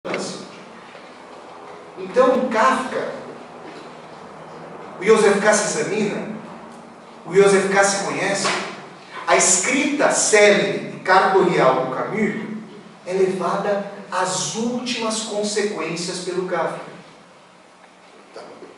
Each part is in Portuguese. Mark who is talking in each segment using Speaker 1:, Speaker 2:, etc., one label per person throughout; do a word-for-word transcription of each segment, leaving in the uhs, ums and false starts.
Speaker 1: Então, em Kafka, o Joseph K. se examina, o Joseph K. se conhece, a escrita célebre e cartorial do Camus é levada às últimas consequências pelo Kafka. Tá.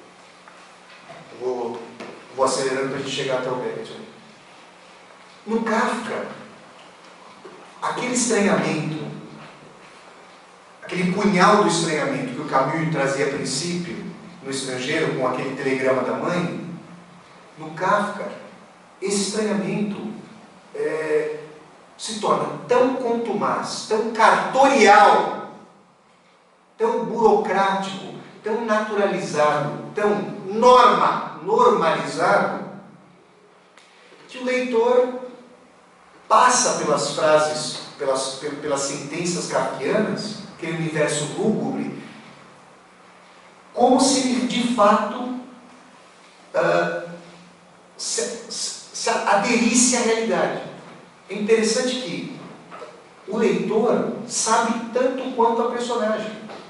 Speaker 1: Vou, vou acelerando para a gente chegar até o Beckett. No Kafka, aquele estranhamento, aquele punhal do estranhamento que o Camus trazia a princípio no Estrangeiro com aquele telegrama da mãe, no Kafka, esse estranhamento é, se torna tão contumaz, tão cartorial, tão burocrático, tão naturalizado, tão norma, normalizado, que o leitor passa pelas frases, pelas, pelas sentenças kafkianas, aquele universo lúgubre, como se ele de fato uh, se, se aderisse à realidade. É interessante que o leitor sabe tanto quanto a personagem.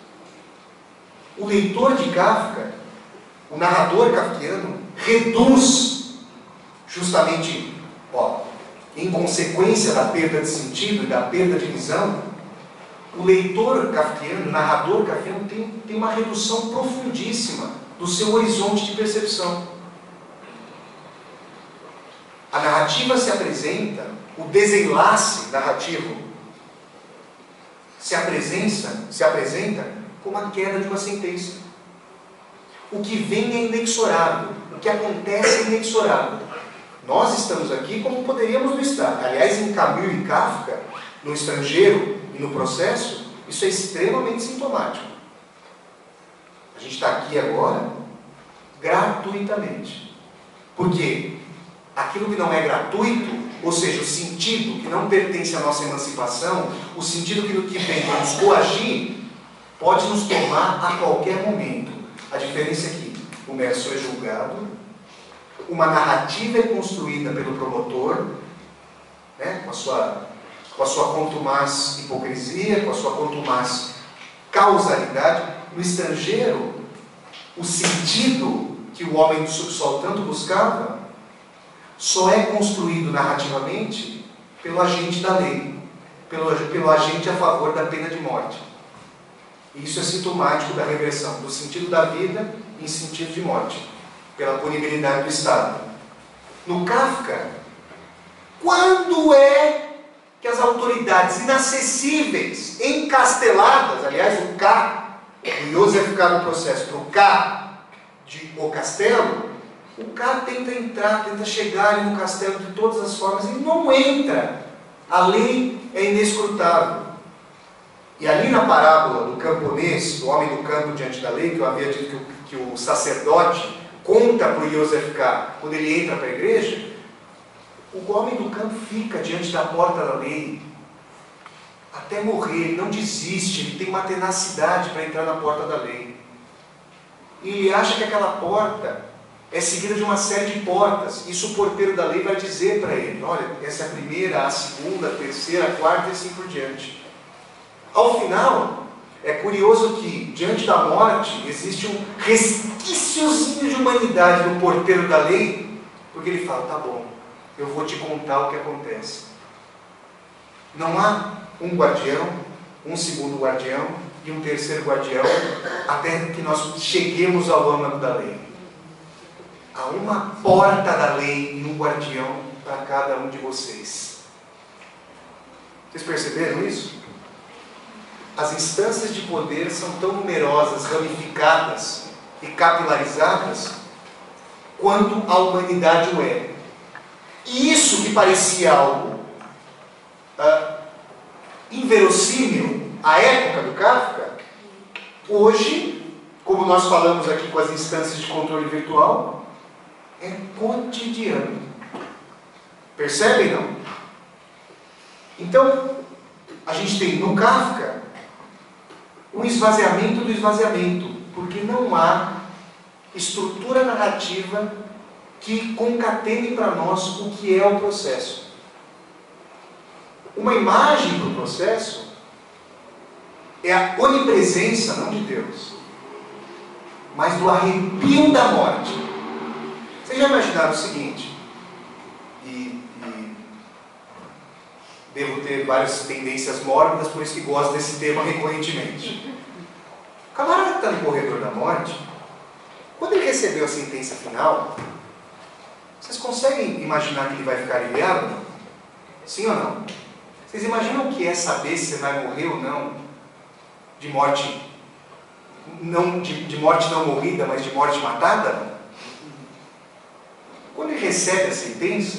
Speaker 1: O leitor de Kafka, o narrador kafkiano, reduz justamente, ó, em consequência da perda de sentido e da perda de visão, o leitor kafkiano, o narrador kafkiano, tem, tem uma redução profundíssima do seu horizonte de percepção. A narrativa se apresenta, o desenlace narrativo se apresenta, se apresenta como a queda de uma sentença. O que vem é inexorável, o que acontece é inexorável. Nós estamos aqui como poderíamos não estar. Aliás, em Camus e Kafka, no Estrangeiro e no Processo, isso é extremamente sintomático. A gente está aqui agora gratuitamente. Por quê? Aquilo que não é gratuito, ou seja, o sentido que não pertence à nossa emancipação, o sentido que, que vem para nos coagir, pode nos tomar a qualquer momento. A diferença é que o Merceau é julgado, uma narrativa é construída pelo promotor, né, com a sua, com a sua contumaz hipocrisia, com a sua contumaz causalidade. No Estrangeiro, o sentido que o homem do subsolo tanto buscava só é construído narrativamente pelo agente da lei, pelo, pelo agente a favor da pena de morte. E isso é sintomático da regressão do sentido da vida em sentido de morte, pela punibilidade do Estado. No Kafka, quando é que as autoridades inacessíveis, encasteladas, aliás, o K, o Joseph K no Processo, para o K de O Castelo, o K tenta entrar, tenta chegar ali no castelo de todas as formas e não entra. A lei é inescrutável. E ali na parábola do camponês, do homem do campo diante da lei, que eu havia dito que o, que o sacerdote conta para o Joseph K quando ele entra para a igreja, o homem do campo fica diante da porta da lei até morrer, ele não desiste, ele tem uma tenacidade para entrar na porta da lei. E ele acha que aquela porta é seguida de uma série de portas. Isso o porteiro da lei vai dizer para ele: olha, essa é a primeira, a segunda, a terceira, a quarta e assim por diante. Ao final, é curioso que, diante da morte, existe um resquíciozinho de humanidade no porteiro da lei, porque ele fala: tá bom, eu vou te contar o que acontece. Não há um guardião, um segundo guardião e um terceiro guardião, até que nós cheguemos ao âmago da lei. Há uma porta da lei e um guardião para cada um de vocês. Vocês perceberam isso? As instâncias de poder são tão numerosas, ramificadas e capilarizadas quanto a humanidade o é. E isso que parecia algo ah, inverossímil à época do Kafka, hoje, como nós falamos aqui com as instâncias de controle virtual, é cotidiano. Percebem, não? Então, a gente tem no Kafka um esvaziamento do esvaziamento, porque não há estrutura narrativa que concatene para nós o que é o processo. Uma imagem do processo é a onipresença, não de Deus, mas do arrepio da morte. Vocês já imaginaram o seguinte, e, e devo ter várias tendências mórbidas, por isso que gosto desse tema recorrentemente. O camarada que está no corredor da morte, quando ele recebeu a sentença final, vocês conseguem imaginar que ele vai ficar aliviado? Sim ou não? Vocês imaginam o que é saber se você vai morrer ou não de morte, não de, de morte não morrida, mas de morte matada? Quando ele recebe a sentença,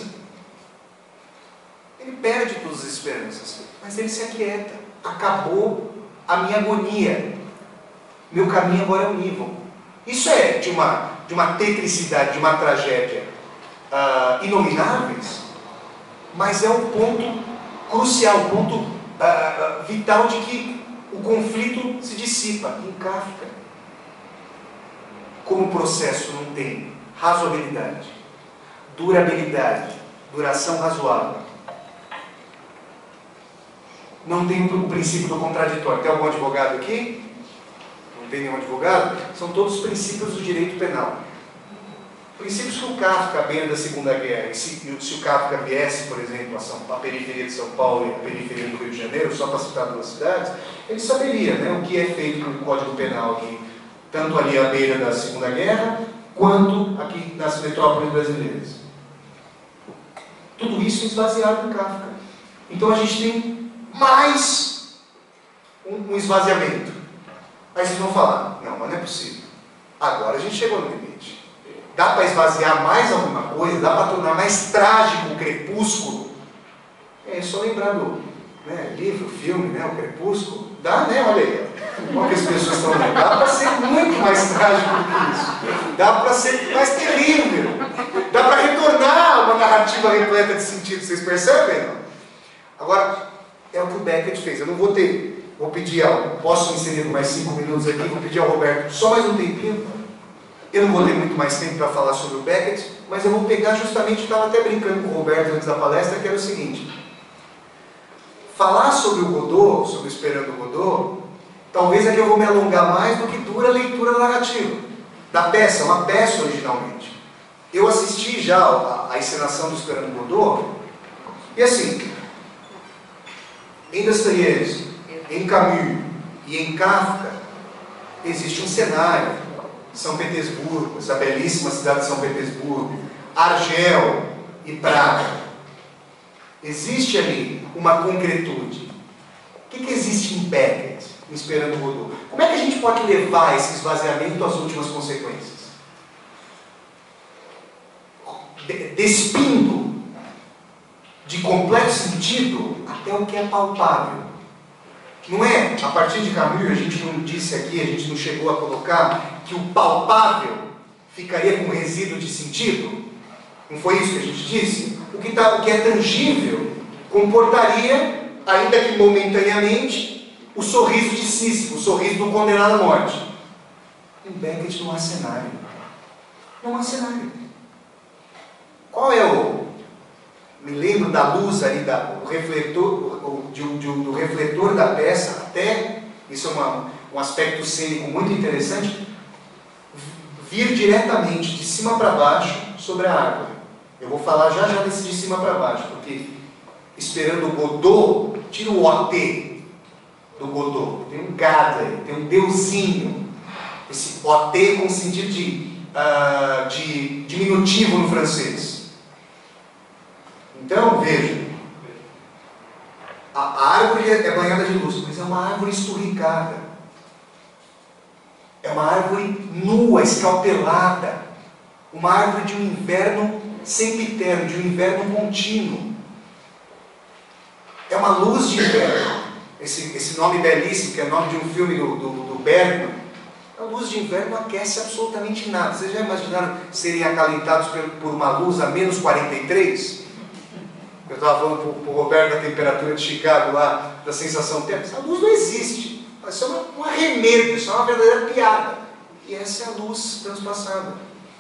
Speaker 1: ele perde todas as esperanças, mas ele se aquieta. Acabou a minha agonia. Meu caminho agora é unívoco. Isso é de uma, de uma tetricidade, de uma tragédia uh, inomináveis, mas é o ponto crucial, o ponto uh, vital de que o conflito se dissipa. Em Kafka, como o processo não tem razoabilidade, durabilidade, duração razoável, não tem o princípio do contraditório. Tem algum advogado aqui? Não tem nenhum advogado? São todos princípios do direito penal. Princípios que o Kafka, à beira da Segunda Guerra, e se, se o Kafka viesse, por exemplo, a, São, a periferia de São Paulo e a periferia do Rio de Janeiro, só para citar duas cidades, ele saberia, né, o que é feito no Código Penal aqui, tanto ali à beira da Segunda Guerra, quanto aqui nas metrópoles brasileiras. Tudo isso esvaziado em Kafka. Então a gente tem mais um, um esvaziamento. Aí vocês vão falar, não, mas não é possível. Agora a gente chegou no limite. Dá para esvaziar mais alguma coisa? Dá para tornar mais trágico o Crepúsculo? É só lembrar do, né, livro, filme, né, o Crepúsculo. Dá, né? Olha aí. Como que as pessoas estão lendo? Dá para ser muito mais trágico do que isso. Dá para ser mais terrível. Dá para retornar uma narrativa repleta de sentido. Vocês percebem? Não? Agora, é o que o Beckett fez. Eu não vou ter... Vou pedir ao... Posso me inserir mais cinco minutos aqui? Vou pedir ao Roberto só mais um tempinho. Eu não vou ter muito mais tempo para falar sobre o Beckett, mas eu vou pegar justamente... Eu estava até brincando com o Roberto antes da palestra, que era o seguinte. Falar sobre o Godot, sobre o Esperando o Godot, talvez é que eu vou me alongar mais do que dura a leitura narrativa da peça, uma peça originalmente. Eu assisti já a, a encenação do Esperando o Godot, e assim, em Dostoiévski, em Camus e em Kafka, existe um cenário. São Petersburgo, essa belíssima cidade de São Petersburgo, Argel e Praga. Existe ali uma concretude. O que, que existe em Beckett, em Esperando o Godot? Como é que a gente pode levar esse esvaziamento às últimas consequências? Despindo de completo sentido até o que é palpável. Não é, a partir de Camus, a gente não disse aqui, a gente não chegou a colocar que o palpável ficaria com resíduo de sentido? Não foi isso que a gente disse? O que, tá, o que é tangível comportaria, ainda que momentaneamente, o sorriso de Sísifo, o sorriso do condenado à morte. Em Beckett não há cenário. Não há cenário. Qual é o... Me lembro da luz ali, da, o refletor, o, de, de, do refletor da peça, até, isso é uma, um aspecto cênico muito interessante, vir diretamente de cima para baixo sobre a árvore. Eu vou falar já já desse de cima para baixo, porque Esperando o Godot, tira o O T do Godot, tem um gado aí, tem um deusinho, esse O T com sentido de, uh, de diminutivo no francês. Então, veja, a, a árvore é banhada de luz, mas é uma árvore esturricada. É uma árvore nua, escalpelada. Uma árvore de um inverno sempiterno, de um inverno contínuo. É uma luz de inverno. Esse, esse nome belíssimo, que é o nome de um filme do, do, do Bergman. A luz de inverno não aquece absolutamente nada. Vocês já imaginaram serem acalentados por, por uma luz a menos quarenta e três? Eu estava falando para o Roberto da temperatura de Chicago lá, da sensação térmica. Essa luz não existe. Isso é uma, um arremedo, isso é uma verdadeira piada. E essa é a luz transpassada.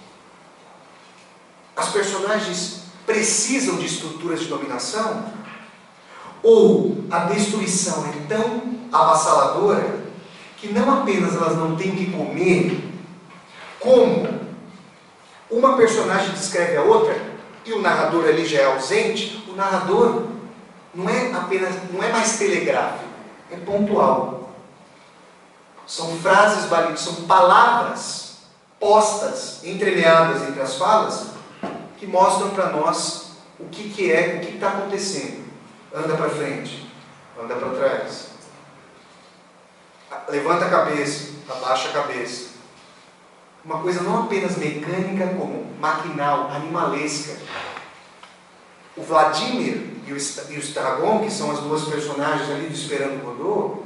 Speaker 1: As personagens precisam de estruturas de dominação? Ou a destruição é tão avassaladora que não apenas elas não têm o que comer, como uma personagem descreve a outra e o narrador ali já é ausente, o narrador não é apenas, não é mais telegráfico, é pontual. São frases válidas, são palavras postas, entremeadas entre as falas, que mostram para nós o que, que é, o que está acontecendo. Anda para frente, anda para trás. Levanta a cabeça, abaixa a cabeça. Uma coisa não apenas mecânica, como maquinal, animalesca. O Vladimir e o Stragon, que são as duas personagens ali do Esperando Godot,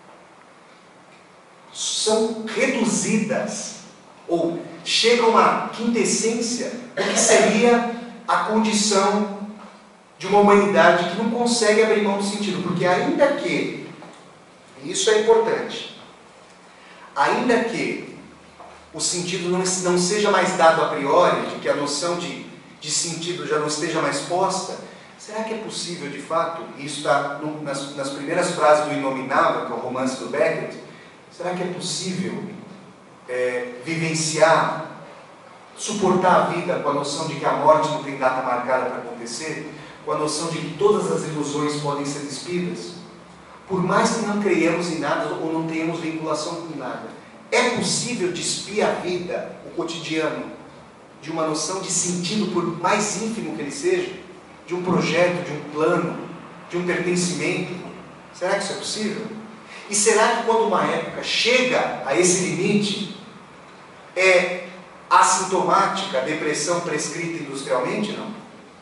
Speaker 1: são reduzidas, ou chegam à quintessência do que seria a condição de uma humanidade que não consegue abrir mão do sentido. Porque ainda que, e isso é importante, ainda que o sentido não, não seja mais dado a priori, de que a noção de, de sentido já não esteja mais posta, será que é possível de fato, e isso está no, nas, nas primeiras frases do Inominável, que é o romance do Beckett, será que é possível é, vivenciar, suportar a vida com a noção de que a morte não tem data marcada para acontecer, com a noção de que todas as ilusões podem ser despidas? Por mais que não creiamos em nada ou não tenhamos vinculação com nada, é possível despir a vida, o cotidiano, de uma noção de sentido, por mais ínfimo que ele seja, de um projeto, de um plano, de um pertencimento? Será que isso é possível? E será que quando uma época chega a esse limite, é assintomática a depressão prescrita industrialmente? Não.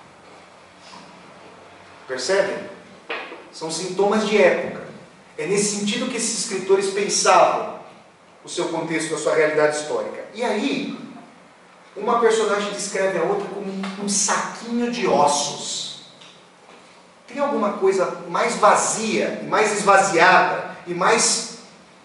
Speaker 1: Percebem? São sintomas de época. É nesse sentido que esses escritores pensavam o seu contexto, a sua realidade histórica. E aí, uma personagem descreve a outra como um saquinho de ossos. Tem alguma coisa mais vazia, e mais esvaziada, e mais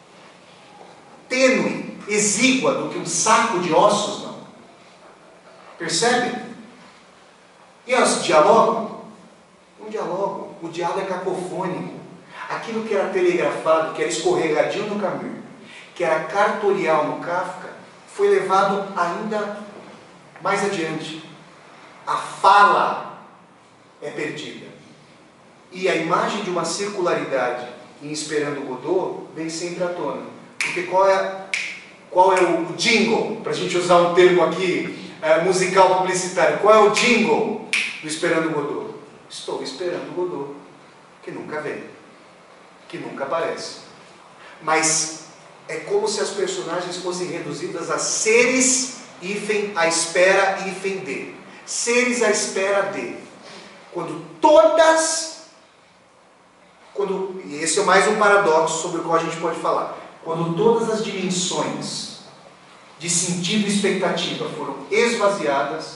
Speaker 1: tênue, exígua do que um saco de ossos? Não. Percebem? E elas dialogam? Não dialogam. O diálogo é cacofônico. Aquilo que era telegrafado, que era escorregadio no Camus, que era cartorial no Kafka, foi levado ainda mais adiante. A fala é perdida. E a imagem de uma circularidade em Esperando Godot vem sempre à tona. Porque qual é, qual é o jingle, para a gente usar um termo aqui, é, musical publicitário, qual é o jingle do Esperando Godot? Estou esperando Godot, que nunca vem, que nunca aparece. Mas é como se as personagens fossem reduzidas a seres hífen à espera hífen de. Seres à espera de. Quando todas, quando, e esse é mais um paradoxo sobre o qual a gente pode falar, quando todas as dimensões de sentido e expectativa foram esvaziadas,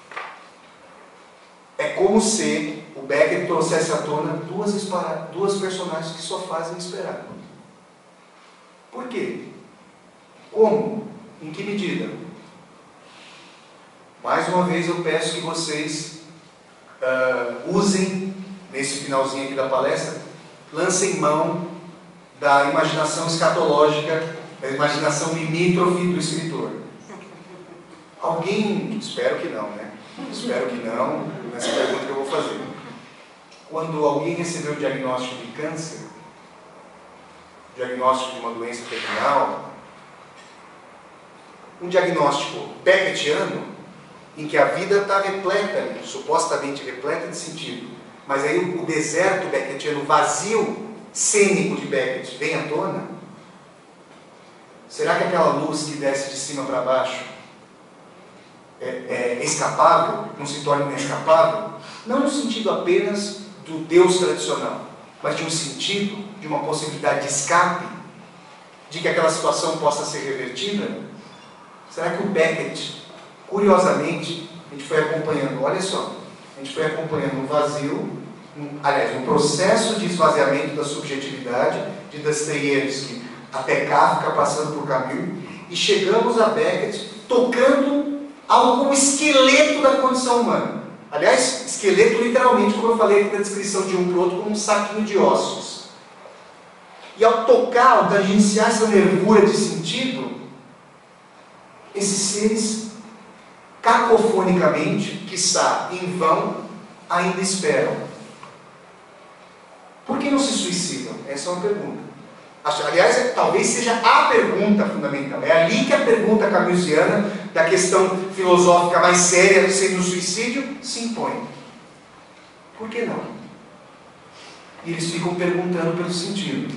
Speaker 1: é como se o Beckett trouxesse à tona duas, duas personagens que só fazem esperar. Por quê? Como? Em que medida? Mais uma vez eu peço que vocês uh, usem, nesse finalzinho aqui da palestra, lancem mão da imaginação escatológica, da imaginação limítrofe do escritor. Alguém, espero que não, né? Espero que não, nessa pergunta que eu vou fazer. Quando alguém recebeu o diagnóstico de câncer, diagnóstico de uma doença terminal, um diagnóstico beckettiano, em que a vida está repleta, supostamente repleta de sentido, mas aí o deserto beckettiano, vazio, cênico de Beckett, vem à tona? Será que aquela luz que desce de cima para baixo é, é escapável, não se torna inescapável? Não no sentido apenas do Deus tradicional, mas de um sentido, de uma possibilidade de escape, de que aquela situação possa ser revertida? Será que o Beckett, curiosamente, a gente foi acompanhando, olha só, a gente foi acompanhando um vazio, um, aliás, um processo de esvaziamento da subjetividade, de Dostoiévski até Kafka, passando por Camus, e chegamos a Beckett tocando algo como esqueleto da condição humana. Aliás, esqueleto literalmente, como eu falei aqui na descrição de um para o outro, como um saquinho de ossos. E ao tocar, ao tangenciar essa nervura de sentido, esses seres, cacofonicamente, quiçá em vão, ainda esperam. Por que não se suicidam? Essa é uma pergunta. Aliás, é, talvez seja a pergunta fundamental. É ali que a pergunta camusiana, da questão filosófica mais séria, sendo o suicídio, se impõe. Por que não? E eles ficam perguntando pelo sentido.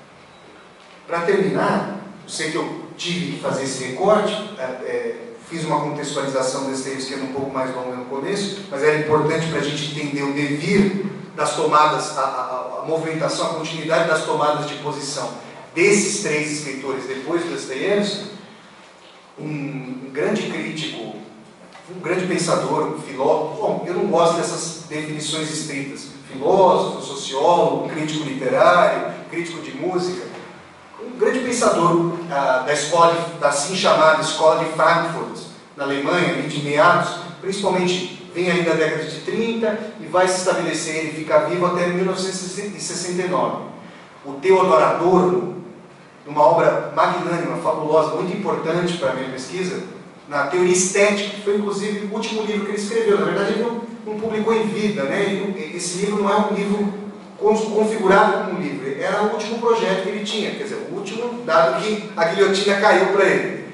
Speaker 1: Para terminar, eu sei que eu tive que fazer esse recorte, é, é, fiz uma contextualização desse texto que é um pouco mais longa no começo, mas era importante para a gente entender o devir das tomadas, a, a, a movimentação, a continuidade das tomadas de posição desses três escritores depois do Dostoiévski. Um, um grande crítico, um grande pensador, um filósofo, bom, eu não gosto dessas definições estritas, filósofo, sociólogo, crítico literário, crítico de música, um grande pensador ah, da escola, de, da assim chamada Escola de Frankfurt, na Alemanha, ali de meados, principalmente vem aí da década de trinta e vai se estabelecer e ficar vivo até mil novecentos e sessenta e nove. O Theodor Adorno, numa obra magnânima, fabulosa, muito importante para a minha pesquisa, na teoria estética, que foi inclusive o último livro que ele escreveu. Na verdade, ele não, não publicou em vida, né? Ele, esse livro não é um livro configurado como um livro, era o último projeto que ele tinha, quer dizer, o último, dado que a guilhotina caiu para ele.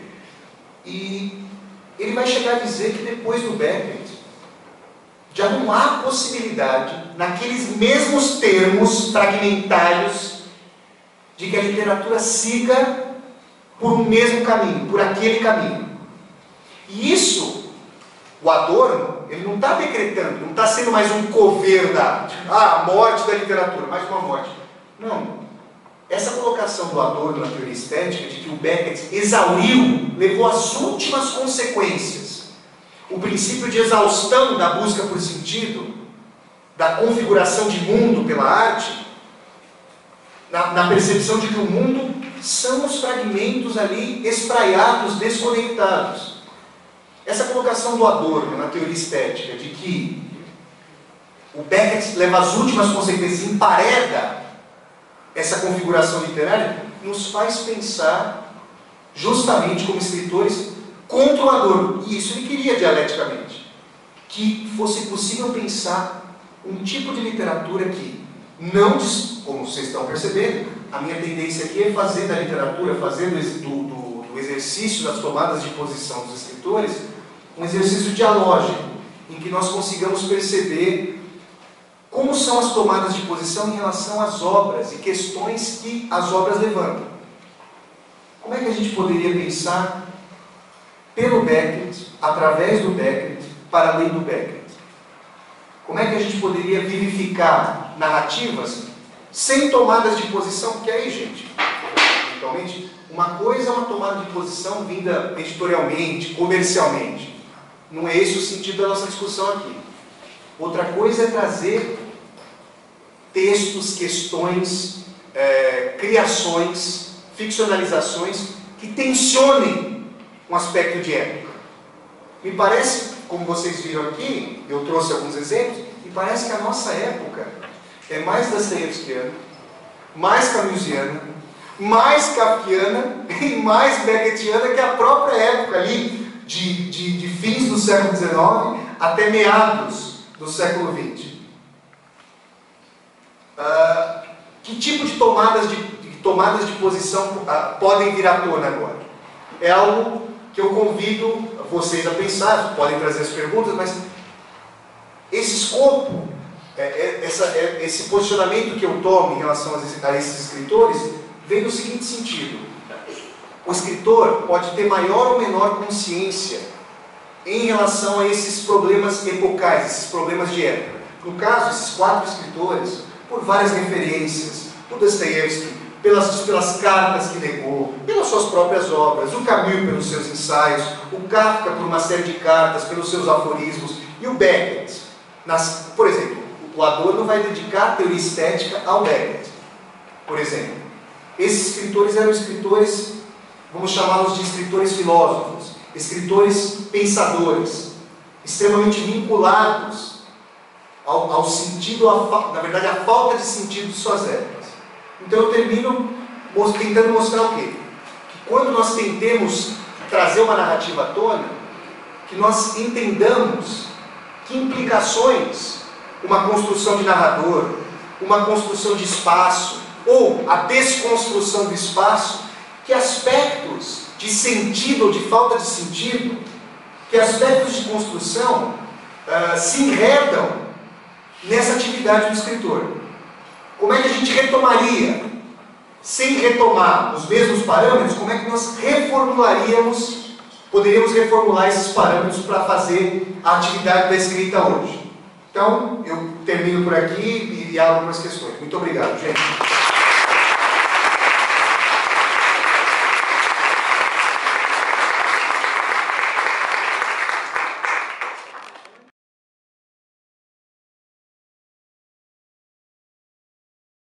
Speaker 1: E ele vai chegar a dizer que depois do Beckett, já não há possibilidade, naqueles mesmos termos fragmentários, de que a literatura siga por um mesmo caminho, por aquele caminho. E isso, o Adorno, ele não está decretando, não está sendo mais um cover da arte. Ah, a morte da literatura, mais uma morte. Não. Essa colocação do Adorno na teoria estética, de que o Beckett exauriu, levou às últimas consequências o princípio de exaustão da busca por sentido, da configuração de mundo pela arte, na, na percepção de que o mundo são os fragmentos ali espraiados, desconectados. Essa colocação do Adorno na teoria estética, de que o Beckett leva às últimas consequências, empareda essa configuração literária, nos faz pensar, justamente como escritores, contra o Adorno. E isso ele queria dialeticamente. Que fosse possível pensar um tipo de literatura que não, como vocês estão percebendo, a minha tendência aqui é fazer da literatura, fazer do, do, do exercício das tomadas de posição dos escritores, um exercício dialógico, em que nós consigamos perceber como são as tomadas de posição em relação às obras e questões que as obras levantam. Como é que a gente poderia pensar pelo Beckett, através do Beckett, para além do Beckett? Como é que a gente poderia vivificar narrativas sem tomadas de posição? Porque aí, gente, eventualmente, uma coisa é uma tomada de posição vinda editorialmente, comercialmente. Não é esse o sentido da nossa discussão aqui. Outra coisa é trazer textos, questões, é, criações, ficcionalizações que tensionem um aspecto de época. Me parece, como vocês viram aqui, eu trouxe alguns exemplos, me parece que a nossa época é mais dostoiévskiana, mais camusiana, mais kafkiana e mais beckettiana que a própria época ali de, de, de fins do século dezenove até meados do século vinte. Uh, que tipo de tomadas de, de, tomadas de posição uh, podem vir à tona agora? É algo que eu convido vocês a pensar, podem trazer as perguntas, mas esse escopo, é, é, essa, é, esse posicionamento que eu tomo em relação a, a esses escritores, vem no seguinte sentido: o escritor pode ter maior ou menor consciência em relação a esses problemas epocais, esses problemas de época. No caso, esses quatro escritores, por várias referências, o Dostoiévski, pelas, pelas cartas que legou, pelas suas próprias obras, o Camus pelos seus ensaios, o Kafka por uma série de cartas, pelos seus aforismos, e o Beckett. Nas, por exemplo, o Adorno vai dedicar a teoria estética ao Beckett, por exemplo. Esses escritores eram escritores, vamos chamá-los de escritores filósofos, escritores pensadores, extremamente vinculados ao, ao sentido, a, na verdade, a falta de sentido de suas épocas. Então eu termino tentando mostrar o quê? Que quando nós tentemos trazer uma narrativa à tona, que nós entendamos que implicações uma construção de narrador, uma construção de espaço, ou a desconstrução do espaço, que aspectos de sentido ou de falta de sentido, que aspectos de construção uh, se enredam nessa atividade do escritor. Como é que a gente retomaria, sem retomar os mesmos parâmetros, como é que nós reformularíamos, poderíamos reformular esses parâmetros para fazer a atividade da escrita hoje? Então, eu termino por aqui e abro para as questões. Muito obrigado, gente.